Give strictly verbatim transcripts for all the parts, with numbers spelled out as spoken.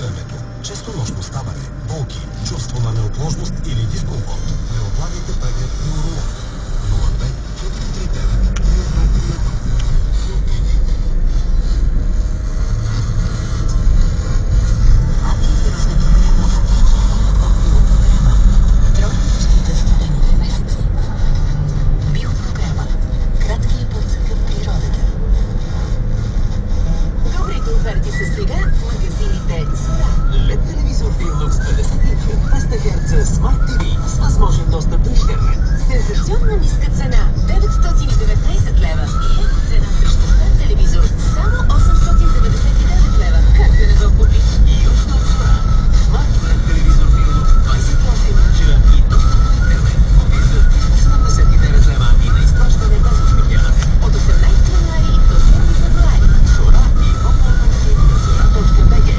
дезинфекирането, често нощно ставане, болки, чувство на неотложност или дискомфорт. Не отлагайте преглед при уролог. нула две четири три девет три едно три едно. Биопрограма. Кратки път към природата. Добрите оферти са сега в магазините Зора. Лед телевизор Philips петдесет инча двеста херца Smart ти ви с възможен достъп до интернет. Сензационно ниска цена деветстотин и деветнадесет лева и еко цена срещу стар телевизор само осемстотин деветдесет и девет лева. Как да не го купиш? И още от Зора. Smart лед телевизор Philips двадесет и осем инча и достъп до интернет. И за триста седемдесет и девет лева и на изплащане без ощетяване. От осемнадесети януари до седми февруари. Зора и мобилен магазин на зора точка би джи.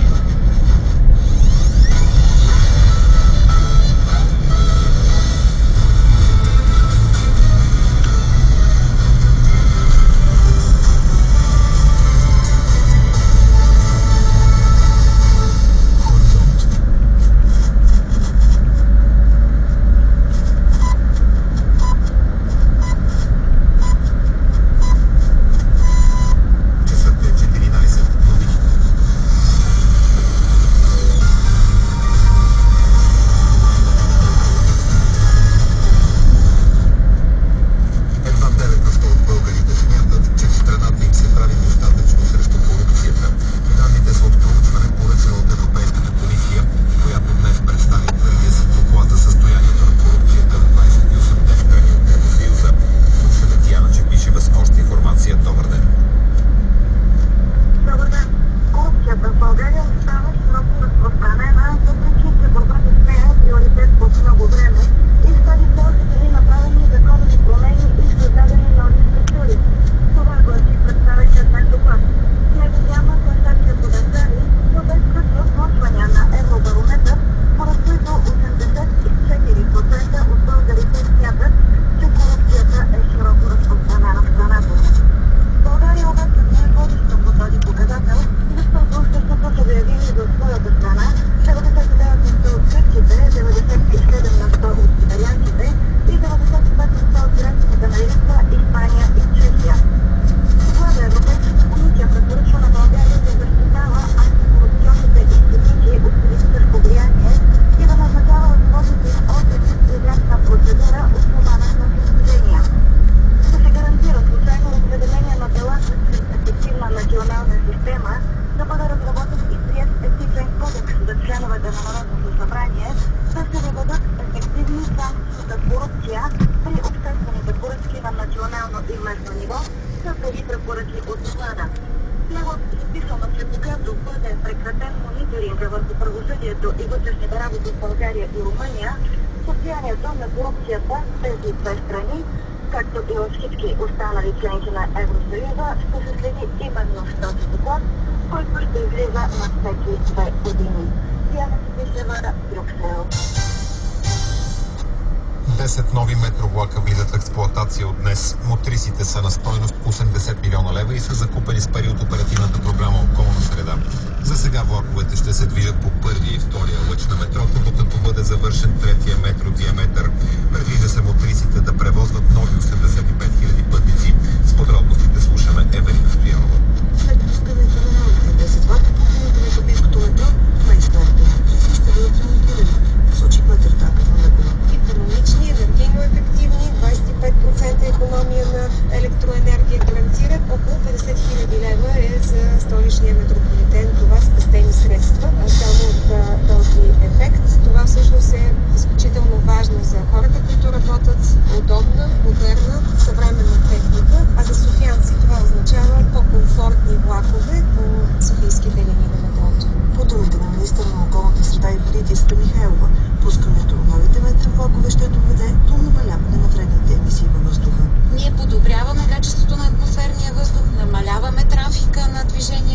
десет нови метровлака влизат в експлоатация от днес. Мотрисите са на стойност осемдесет милиона лева и са закупени с пари от оперативната програма Околна среда. За сега влаковете ще се движат по първия и втория лъч на метрото, докато бъде завършен третия метро диаметър. Предвижда се мотрисите да превозват нови осемдесет и пет хиляди пътници. С подробностите слушаме Евелина Стоянова. След пускането на новите десет влака по линията на Софийското метро, майсторите ще бъдат ремонтирани. Сочи Петър Таков на Легова. Икономични, енергийно ефективни, двадесет и пет процента економия на електроенергия гарантират. Около петдесет хиляди лева е за столичния метрополитен. Това спестени средства. Само от този ефект. Това всъщност е изключително важно за хората, които работят. Удобна, модерна, съвременна техника. А за софиянци това означава по-комфортни влакове по софийските линии на метрото. По думите на министъра на околната среда и водите Искра Михайлова, пускането на новите метровлакове ще доведе до намаляване на вредните емисии във въздуха. Ние подобряваме качеството на атмосферния въздух, намаляваме трафика на движение